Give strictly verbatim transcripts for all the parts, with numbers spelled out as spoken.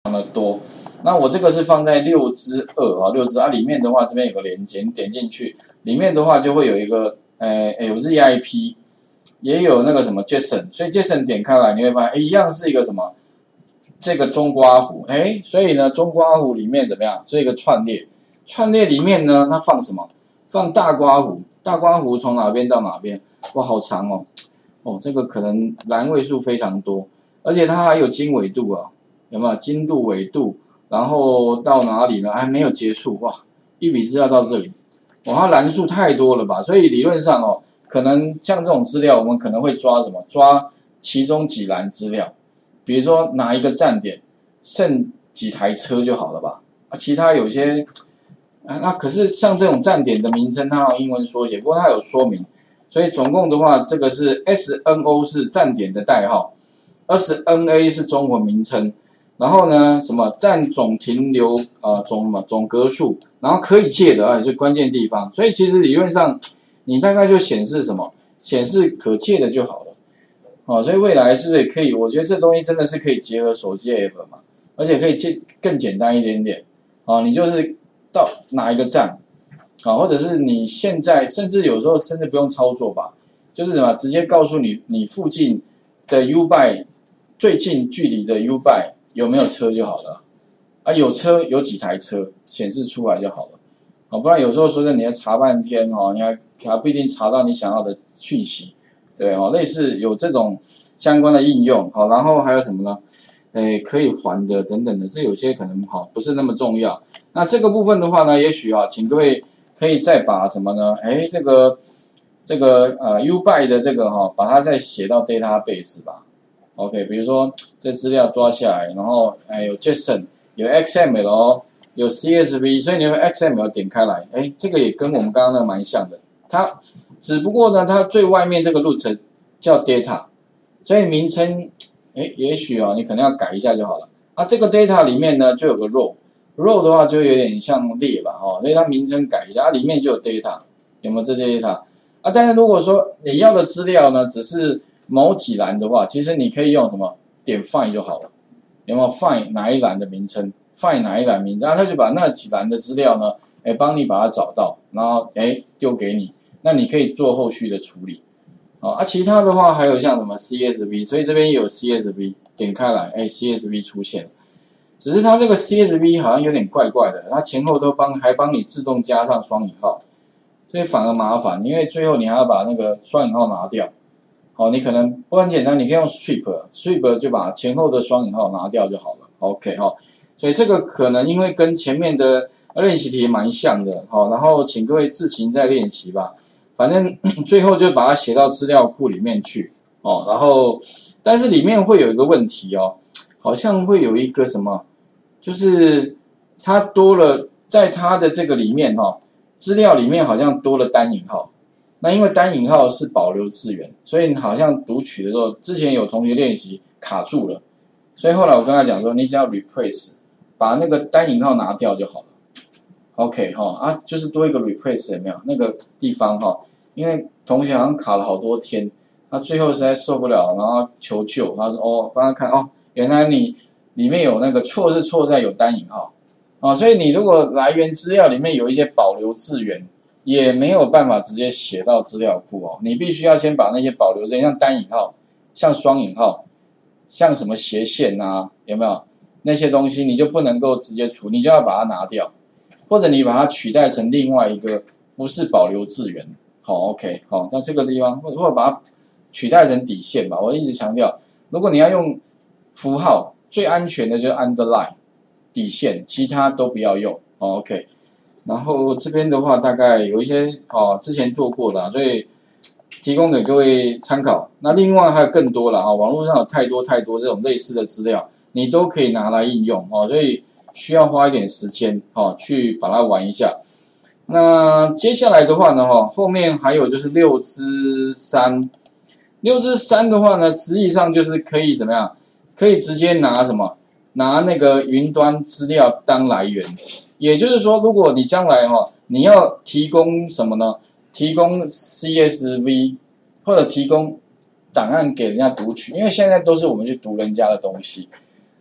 常的多。那我这个是放在六之二啊，六之二里面的话，这边有个连接，你点进去，里面的话就会有一个呃有 Z I P， 也有那个什么 JSON， 所以 JSON 点开来你会发现，哎，一样是一个什么这个中刮弧，哎，所以呢中刮弧里面怎么样？是一个串列，串列里面呢它放什么？放大刮弧，大刮弧从哪边到哪边？哇，好长哦，哦，这个可能栏位数非常多，而且它还有经纬度啊，有没有经度、纬度？然后到哪里呢？还没有结束哇！一笔资料到这里，哇，它栏数太多了吧？所以理论上哦，可能像这种资料，我们可能会抓什么？抓其中几栏资料，比如说哪一个站点剩几台车就好了吧？啊，其他有些啊，那可是像这种站点的名称，它有英文缩写，不过它有说明，所以总共的话，这个是 S N O 是站点的代号 ，S N A 是中文名称。然后呢，什么占总停留呃总什么总格数，然后可以借的啊，是关键地方。所以其实理论上，你大概就显示什么，显示可借的就好了。哦，所以未来是不是也可以？我觉得这东西真的是可以结合手机 app 嘛，而且可以借更简单一点点。哦，你就是到哪一个站，啊，或者是你现在甚至有时候甚至不用操作吧，就是什么直接告诉你你附近的 U-Bike 最近距离的 U-Bike。有没有车就好了，啊，有车有几台车显示出来就好了，啊，不然有时候说的你要查半天哦，你还还不一定查到你想要的讯息，对哦，类似有这种相关的应用，好，然后还有什么呢？诶，可以还的等等的，这有些可能好不是那么重要。那这个部分的话呢，也许啊，请各位可以再把什么呢？诶，这个这个呃 U-Bike 的这个哈、哦，把它再写到 database 吧。OK， 比如说这资料抓下来，然后哎有 JSON， 有 X M L， 有 C S V， 所以你用 X M L 点开来，哎，这个也跟我们刚刚那个蛮像的。它只不过呢，它最外面这个 root 叫 data， 所以名称哎也许啊你可能要改一下就好了。啊，这个 data 里面呢就有个 row，row 的话就有点像列吧，哦，所以它名称改一下，啊里面就有 data， 有没有这些 data？ 啊，但是如果说你要的资料呢只是某几栏的话，其实你可以用什么点 find 就好了，有没有 find 哪一栏的名称 ，find 哪一栏名称，然后他就把那几栏的资料呢，哎，帮你把它找到，然后哎丢给你，那你可以做后续的处理，哦，啊，其他的话还有像什么 C S V， 所以这边也有 C S V， 点开来，哎 ，C S V 出现了，只是它这个 C S V 好像有点怪怪的，它前后都帮还帮你自动加上双引号，所以反而麻烦，因为最后你还要把那个双引号拿掉。哦，你可能不很简单，你可以用 sweep，sweep 就把前后的双引号拿掉就好了。OK 哈、哦，所以这个可能因为跟前面的练习题蛮像的，好、哦，然后请各位自行再练习吧。反正最后就把它写到资料库里面去，哦，然后但是里面会有一个问题哦，好像会有一个什么，就是它多了在它的这个里面哈、哦，资料里面好像多了单引号。那因为单引号是保留字源，所以好像读取的时候，之前有同学练习卡住了，所以后来我跟他讲说，你只要 replace， 把那个单引号拿掉就好了。OK 哈、哦、啊，就是多一个 replace 有没有那个地方哈、哦？因为同学好像卡了好多天，他最后实在受不了，然后求救，他说哦，帮他看哦，原来你里面有那个错是错在有单引号啊、哦，所以你如果来源资料里面有一些保留字源。也没有办法直接写到资料库哦，你必须要先把那些保留着，像单引号、像双引号、像什么斜线啊，有没有那些东西，你就不能够直接处理，你就要把它拿掉，或者你把它取代成另外一个不是保留字源。好 ，OK， 好，那这个地方或者把它取代成底线吧。我一直强调，如果你要用符号，最安全的就是 underline 底线，其他都不要用。好 ，OK。然后这边的话，大概有一些哦，之前做过的、啊，所以提供给各位参考。那另外还有更多了啊，网络上有太多太多这种类似的资料，你都可以拿来应用哦，所以需要花一点时间哦，去把它玩一下。那接下来的话呢，哈，后面还有就是六之三，六之三的话呢，实际上就是可以怎么样？可以直接拿什么？拿那个云端资料当来源。也就是说，如果你将来哈、哦，你要提供什么呢？提供 C S V 或者提供档案给人家读取，因为现在都是我们去读人家的东西。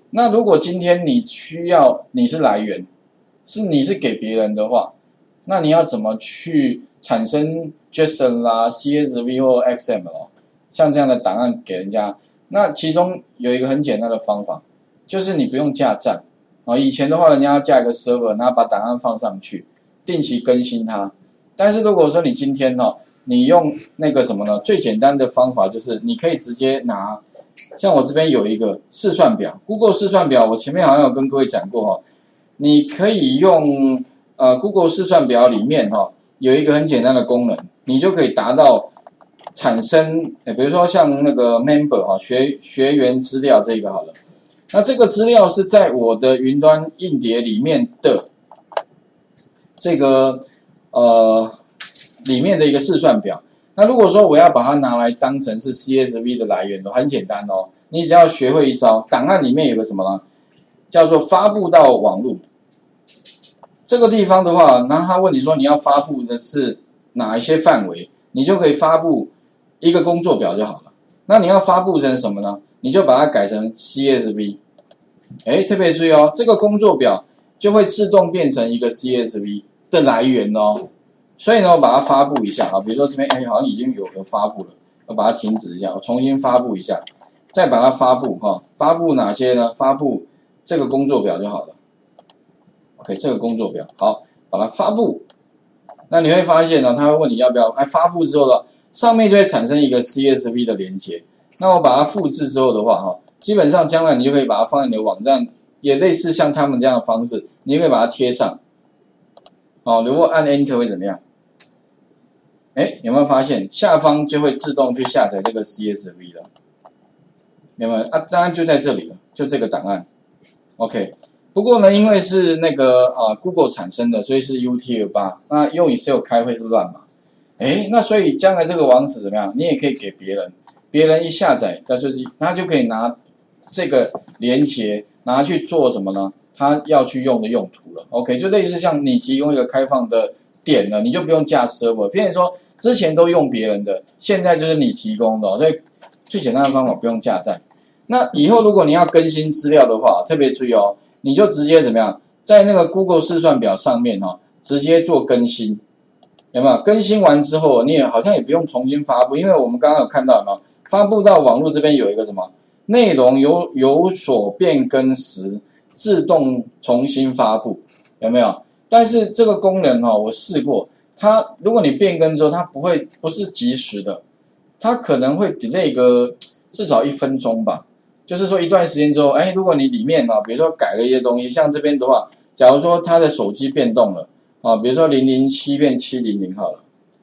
那如果今天你需要你是来源，是你是给别人的话，那你要怎么去产生 JSON 啦、C S V 或 X M L 像这样的档案给人家？那其中有一个很简单的方法，就是你不用架站啊。以前的话，人家要架一个 server， 然后把档案放上去，定期更新它。但是如果说你今天哦，你用那个什么呢？最简单的方法就是你可以直接拿，像我这边有一个试算表 ，Google 试算表，我前面好像有跟各位讲过哈，你可以用呃 Google 试算表里面哈有一个很简单的功能，你就可以达到产生，比如说像那个 member 哈学学员资料这个好了，那这个资料是在我的云端硬碟里面的这个呃里面的一个试算表。那如果说我要把它拿来当成是 C S V 的来源的，很简单哦，你只要学会一招，档案里面有个什么呢？叫做发布到网络。这个地方的话，然后他问你说你要发布的是哪一些范围，你就可以发布一个工作表就好了。那你要发布成什么呢？你就把它改成 C S V。哎，特别注意哦，这个工作表就会自动变成一个 C S V 的来源哦。所以呢，我把它发布一下啊，比如说这边哎好像已经有有发布了，我把它停止一下，我重新发布一下，再把它发布哈，发布哪些呢？发布这个工作表就好了。OK， 这个工作表好，把它发布。那你会发现呢，他会问你要不要，哎，发布之后呢，上面就会产生一个 C S V 的连接。那我把它复制之后的话，哈，基本上将来你就可以把它放在你的网站，也类似像他们这样的方式，你就可以把它贴上。好，如果按 Enter 会怎么样？哎，有没有发现下方就会自动去下载这个 C S V 了？有没有？啊，当然就在这里了，就这个档案。OK。不过呢，因为是那个啊 Google 产生的，所以是 U T F 八，那用 Excel 开会是乱码。哎，那所以将来这个网址怎么样？你也可以给别人，别人一下载，那就是他就可以拿这个连接拿去做什么呢？他要去用的用途了。OK， 就类似像你提供一个开放的点了，你就不用架 server， 变成说之前都用别人的，现在就是你提供的，所以最简单的方法不用架站。那以后如果你要更新资料的话，特别注意哦。你就直接怎么样，在那个 Google 试算表上面哈、哦，直接做更新，有没有？更新完之后，你也好像也不用重新发布，因为我们刚刚有看到嘛，发布到网络这边有一个什么内容有有所变更时，自动重新发布，有没有？但是这个功能哈、哦，我试过，它如果你变更之后，它不会不是即时的，它可能会 delay 个至少一分钟吧。就是说一段时间之后，哎，如果你里面啊，比如说改了一些东西，像这边的话，假如说他的手机变动了啊，比如说零零七变七零零好了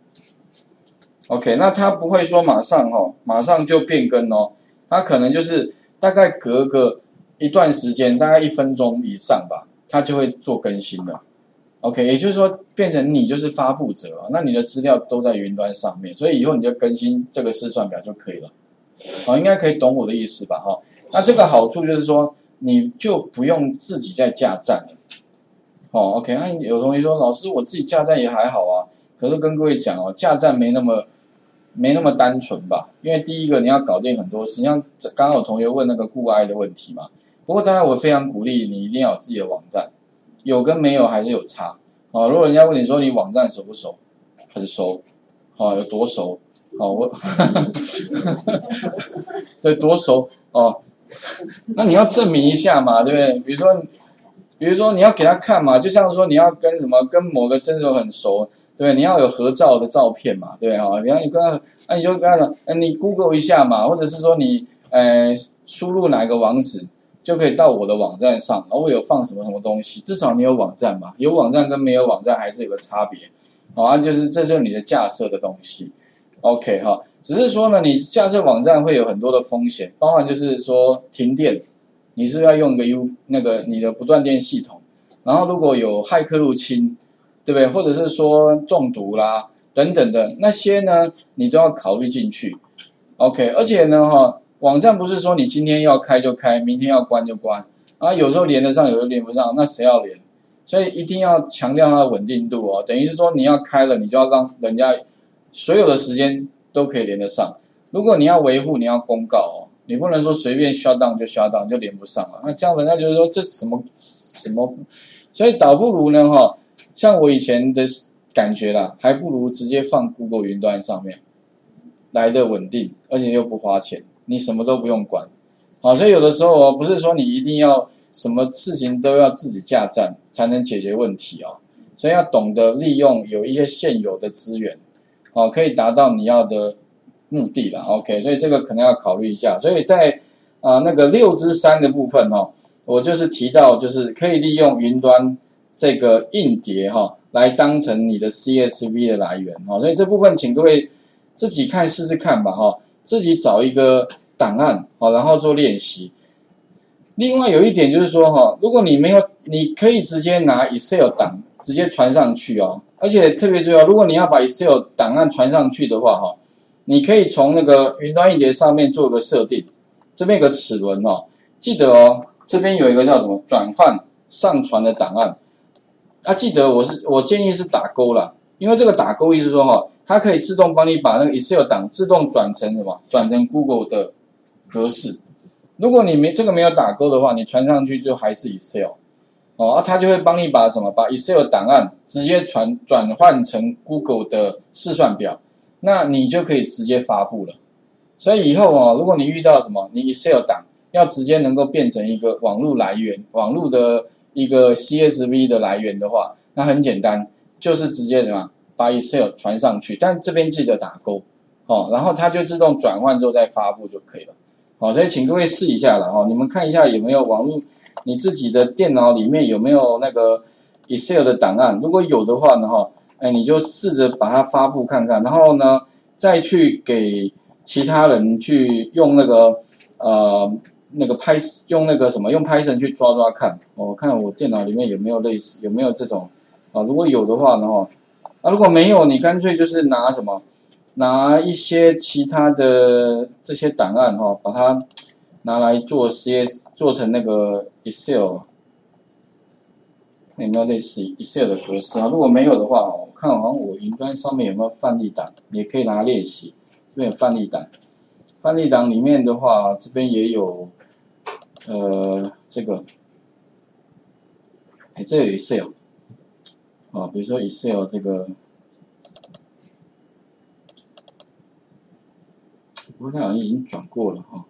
，OK， 那他不会说马上哦，马上就变更哦，他可能就是大概隔个一段时间，大概一分钟以上吧，他就会做更新的 ，OK， 也就是说变成你就是发布者啊，那你的资料都在云端上面，所以以后你就更新这个试算表就可以了，哦，应该可以懂我的意思吧，哈、哦。那这个好处就是说，你就不用自己在架站了，哦 ，OK。那有同学说，老师我自己架站也还好啊，可是跟各位讲哦，架站没那么没那么单纯吧？因为第一个你要搞定很多事，像刚刚有同学问那个固 I 的问题嘛。不过当然我非常鼓励你一定要有自己的网站，有跟没有还是有差哦。如果人家问你说你网站熟不熟，还是熟，哦，有多熟？哦，我对多熟哦。那你要证明一下嘛，对不对？比如说，比如说你要给他看嘛，就像说你要跟什么跟某个真人很熟，对不对？你要有合照的照片嘛，对啊。然后你跟他，那你就跟他讲，哎，你 Google 一下嘛，或者是说你呃输入哪个网址，就可以到我的网站上，而我有放什么什么东西，至少你有网站嘛，有网站跟没有网站还是有个差别，好啊，就是这就是你的架设的东西 ，OK 哈。只是说呢，你架设网站会有很多的风险，包含就是说停电，你是要用一个 U 那个你的不断电系统，然后如果有骇客入侵，对不对？或者是说中毒啦等等的那些呢，你都要考虑进去。OK， 而且呢哈，网站不是说你今天要开就开，明天要关就关，啊有时候连得上，有时候连不上，那谁要连？所以一定要强调它的稳定度哦，等于是说你要开了，你就要让人家所有的时间都可以连得上。如果你要维护，你要公告哦， 你不能说随便 shut down 就 shut down 就连不上了。那这样人家就是说这什么什么，所以倒不如呢哈，像我以前的感觉啦，还不如直接放 Google 云端上面来的稳定，而且又不花钱，你什么都不用管。好，所以有的时候哦，不是说你一定要什么事情都要自己架站才能解决问题哦，所以要懂得利用有一些现有的资源，哦，可以达到你要的目的啦。OK， 所以这个可能要考虑一下。所以在啊、呃、那个六之三的部分哦，我就是提到就是可以利用云端这个硬碟哈、哦，来当成你的 C S V 的来源哈、哦，所以这部分请各位自己看试试看吧哈、哦，自己找一个档案好，然后做练习。另外有一点就是说哈，如果你没有，你可以直接拿 Excel 档直接传上去哦，而且特别重要，如果你要把 Excel 档案传上去的话哈，你可以从那个云端硬碟上面做个设定，这边有个齿轮哦，记得哦，这边有一个叫什么转换上传的档案，啊，记得我是我建议是打勾啦，因为这个打勾意思说哈，它可以自动帮你把那个 Excel 档自动转成什么，转成 Google 的格式。如果你没这个没有打勾的话，你传上去就还是 Excel， 哦，啊，它就会帮你把什么，把 Excel 档案直接传转换成 Google 的试算表，那你就可以直接发布了。所以以后哦，如果你遇到什么，你 Excel 档要直接能够变成一个网络来源，网络的一个 C S V 的来源的话，那很简单，就是直接什么把 Excel 传上去，但这边记得打勾，哦，然后它就自动转换之后再发布就可以了。好，所以请各位试一下了哈，你们看一下有没有网络，你自己的电脑里面有没有那个 Excel 的档案，如果有的话呢哈，哎你就试着把它发布看看，然后呢再去给其他人去用那个呃那个 Python 用那个什么用 Python 去抓抓看，我、哦、看我电脑里面有没有类似有没有这种啊，如果有的话呢哈，啊如果没有你干脆就是拿什么。拿一些其他的这些档案哈、哦，把它拿来做 C S 做成那个 Excel， 有没有类似 Excel 的格式啊？如果没有的话，我看好像我云端上面有没有范例档，也可以拿来练习。这边有范例档，范例档里面的话，这边也有呃这个，哎，这有 Excel 啊，比如说 Excel 这个。不过它好像已经转过了哈，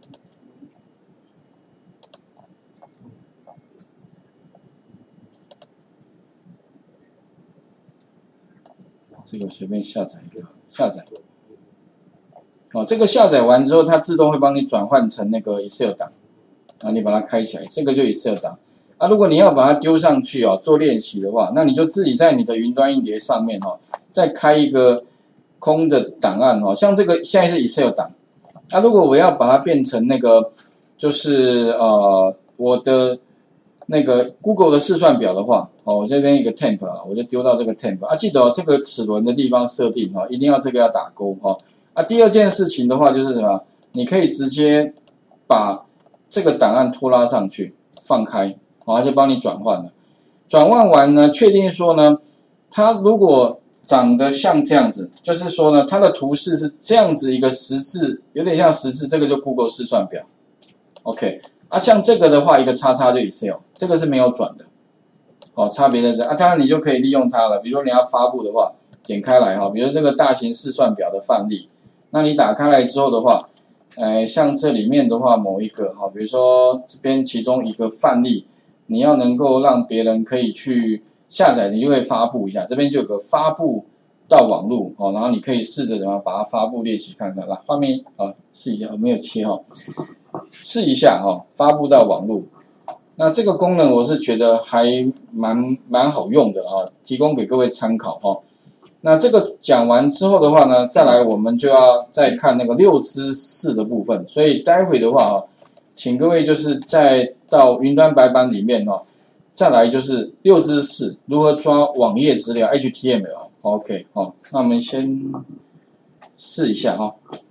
这个随便下载一个，下载。哦，这个下载完之后，它自动会帮你转换成那个 Excel 档，啊，你把它开起来，这个就 Excel 档。啊，如果你要把它丢上去哦，做练习的话，那你就自己在你的云端硬碟上面哈，再开一个空的档案哈，像这个现在是 Excel 档。那、啊、如果我要把它变成那个，就是呃我的那个 Google 的试算表的话，哦，我这边一个 temp 啊，我就丢到这个 temp 啊，记得哦，这个齿轮的地方设定哈、哦，一定要这个要打勾哈、哦。啊，第二件事情的话就是什么？你可以直接把这个档案拖拉上去，放开，好、哦，它就帮你转换了。转换完呢，确定说呢，它如果长得像这样子，就是说呢，它的图示是这样子一个十字，有点像十字，这个就 Google 试算表 ，OK， 啊，像这个的话，一个叉叉就 Excel， 这个是没有转的，哦，差别在这啊，当然你就可以利用它了，比如说你要发布的话，点开来哈，比如这个大型试算表的范例，那你打开来之后的话，呃，像这里面的话，某一个哈，比如说这边其中一个范例，你要能够让别人可以去。下载你就会发布一下，这边就有个发布到网络哦，然后你可以试着怎么把它发布练习看看，来画面啊试一下，我没有切哈，试一下哈，发布到网络。那这个功能我是觉得还蛮蛮好用的啊，提供给各位参考哈。那这个讲完之后的话呢，再来我们就要再看那个六之四的部分，所以待会的话啊，请各位就是再到云端白板里面哦。再来就是六之四，如何抓网页资料 H T M L。OK， 好，那我们先试一下哈、哦。